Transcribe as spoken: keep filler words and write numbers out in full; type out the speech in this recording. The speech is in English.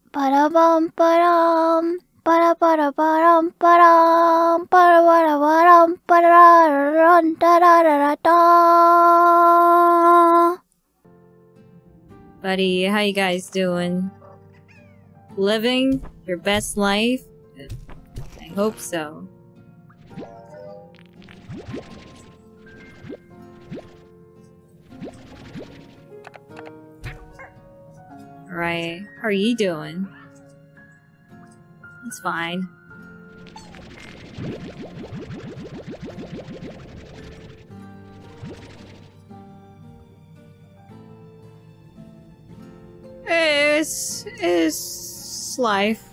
Ba-da-bum, ba-dum. Ba-da-ba-da-ba-dum, ba-dum. Ba-da-ba-da-ba-dum, ba-da-da-da-dun, da-da-da-da-da. Buddy, how you guys doing? Living your best life? I hope so. Alright, how are you doing? It's fine. It's... it's life.